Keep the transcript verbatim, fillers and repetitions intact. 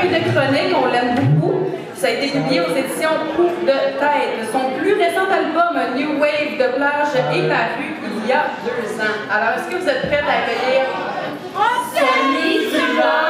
électronique, on l'aime beaucoup. Ça a été publié aux éditions Coup de tête. Son plus récent album, New Wave de plage, est paru il y a deux ans. Alors, est-ce que vous êtes prêts à accueillir Sonny Duval?